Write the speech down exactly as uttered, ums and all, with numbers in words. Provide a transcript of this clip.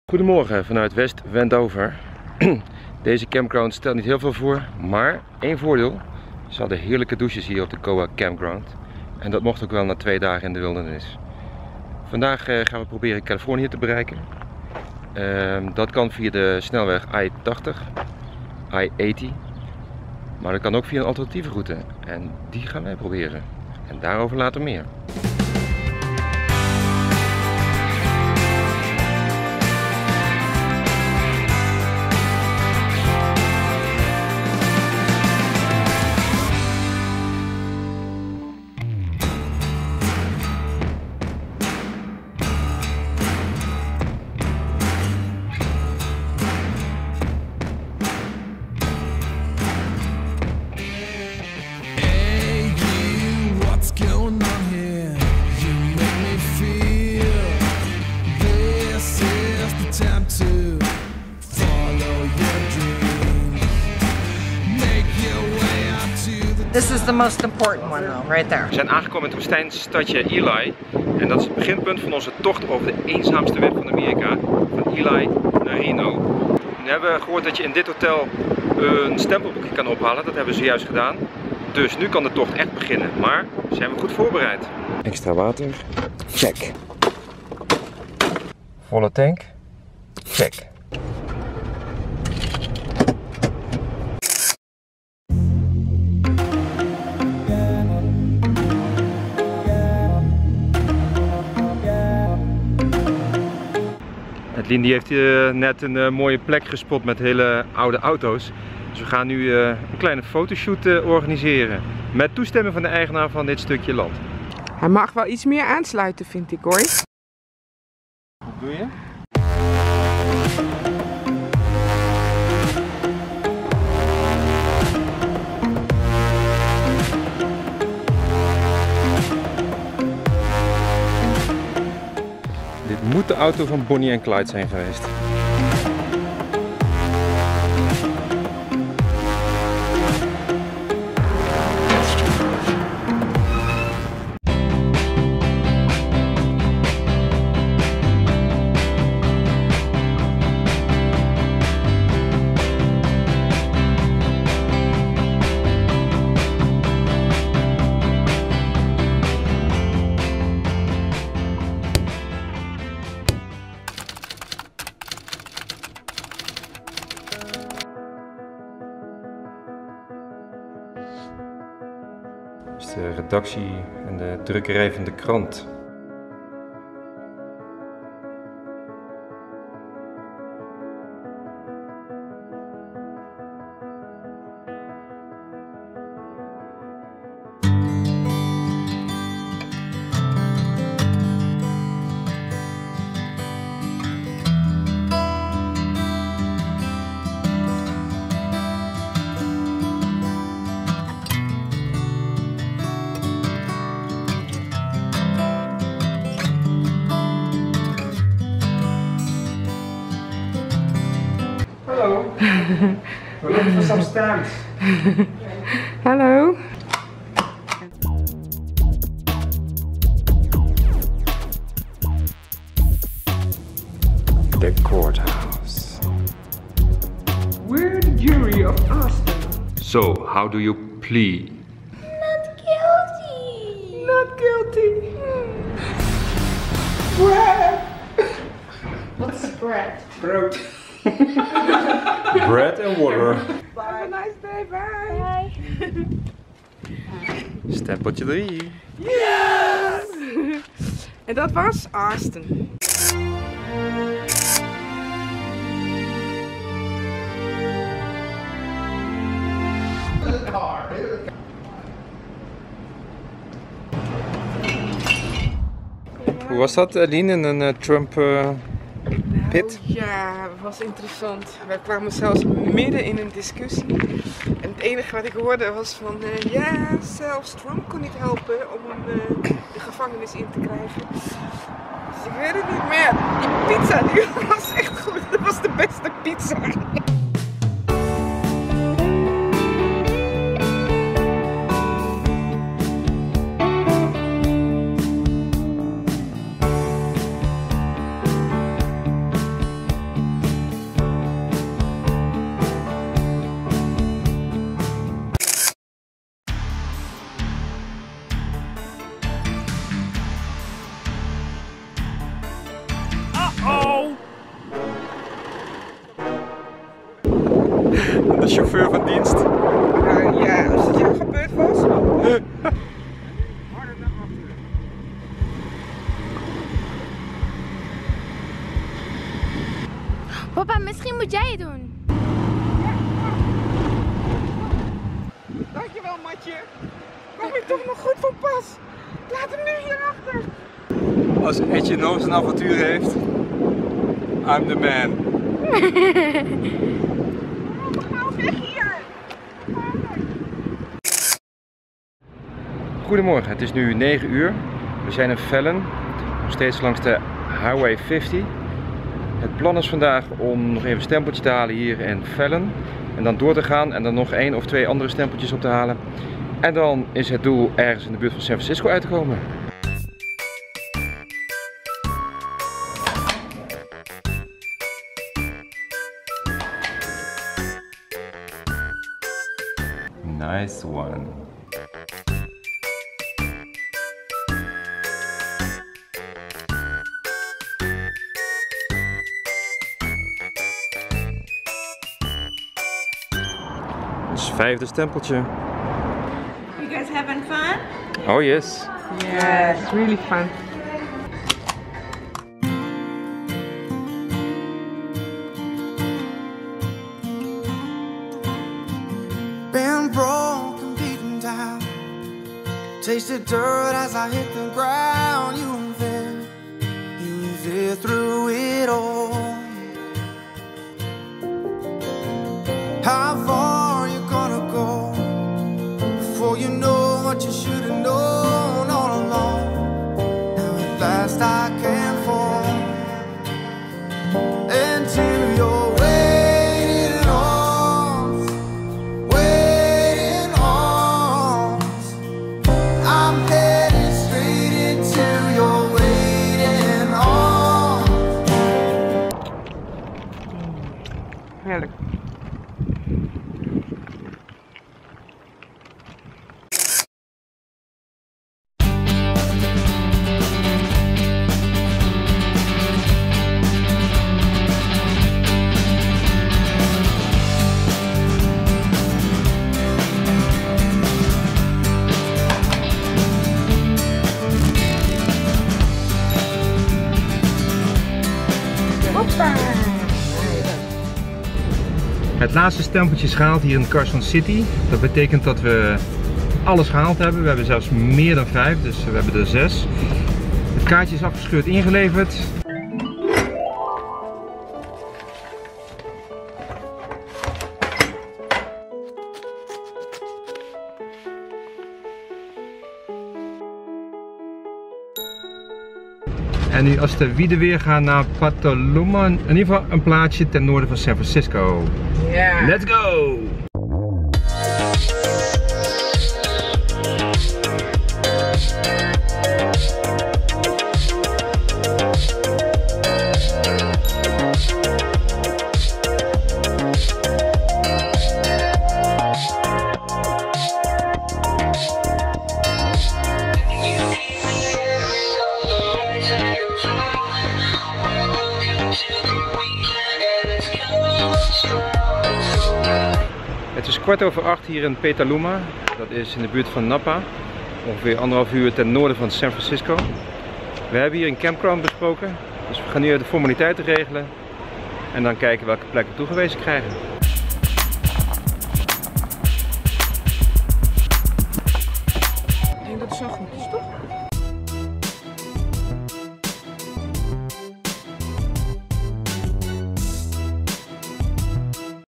Goedemorgen vanuit West Wendover. Deze campground stelt niet heel veel voor, maar één voordeel. Ze hadden heerlijke douches hier op de Koa Campground. En dat mocht ook wel na twee dagen in de wildernis. Vandaag uh, gaan we proberen Californië te bereiken. Uh, dat kan via de snelweg I tachtig, I tachtig. Maar dat kan ook via een alternatieve route. En die gaan wij proberen. En daarover later meer. This is the most important one though, right there. We zijn aangekomen in het woestijnstadje Ely. En dat is het beginpunt van onze tocht over de eenzaamste weg van Amerika. Van Ely naar Reno. We hebben gehoord dat je in dit hotel een stempelboekje kan ophalen. Dat hebben we zojuist gedaan. Dus nu kan de tocht echt beginnen. Maar zijn we goed voorbereid? Extra water. Check. Volle tank. Check. Lien die heeft uh, net een uh, mooie plek gespot met hele oude auto's. Dus we gaan nu uh, een kleine fotoshoot uh, organiseren. Met toestemming van de eigenaar van dit stukje land. Hij mag wel iets meer aansluiten, vind ik hoor. Wat doe je? Dit moet de auto van Bonnie en Clyde zijn geweest. De redactie en de drukkerij van de krant. Hallo. We're looking for some stamps. Hallo. The courthouse. We're the jury of Austin. So, how do you plead? Not guilty. Not guilty. Bread. What's bread? Brood. Bread and water. Bye. Have a nice day. Bye. Bye. Stempeltje drie. Yes! En dat was Austin. Hoe was dat, Lien, in een uh, Trump uh, pit? Nou, ja, het was interessant. Wij kwamen zelfs midden in een discussie. En het enige wat ik hoorde was van, uh, ja, zelfs Trump kon niet helpen om uh, de gevangenis in te krijgen. Dus ik weet het niet meer. Die pizza die was echt goed. Dat was de beste pizza. als chauffeur van dienst. Uh, ja, als het jou gebeurd was. Papa, misschien moet jij het doen. Dankjewel, Matje. Kom je toch nog goed van pas? Laat hem nu hierachter. Als Etje nog eens een avontuur heeft, I'm the man. Ga weg hier. Goedemorgen, het is nu negen uur. We zijn in Vellen, nog steeds langs de Highway vijftig. Het plan is vandaag om nog even een stempeltje te halen hier in Vellen. En dan door te gaan en dan nog één of twee andere stempeltjes op te halen. En dan is het doel ergens in de buurt van San Francisco uit te komen. Nice one. Het vijfde stempeltje. You guys having fun? Oh yes. Yeah, it's really fun. Been broken, beaten down, tasted dirt as I hit the ground. You were there, you were there through it all. How far you gonna go before you know what you should have known all along? Now at last I can fall into your waiting arms, waiting arms. I'm headed straight into your waiting arms. Heerlijk. Het laatste stempeltje is gehaald hier in Carson City. Dat betekent dat we alles gehaald hebben. We hebben zelfs meer dan vijf, dus we hebben er zes. Het kaartje is afgescheurd ingeleverd. En nu als de wieden weer gaan naar Petaluma, in ieder geval een plaatsje ten noorden van San Francisco. Yeah. Let's go! Het is kwart over acht hier in Petaluma. Dat is in de buurt van Napa. Ongeveer anderhalf uur ten noorden van San Francisco. We hebben hier een campground besproken. Dus we gaan nu de formaliteiten regelen. En dan kijken welke plekken we toegewezen krijgen. Ik denk dat het zo goed is, toch?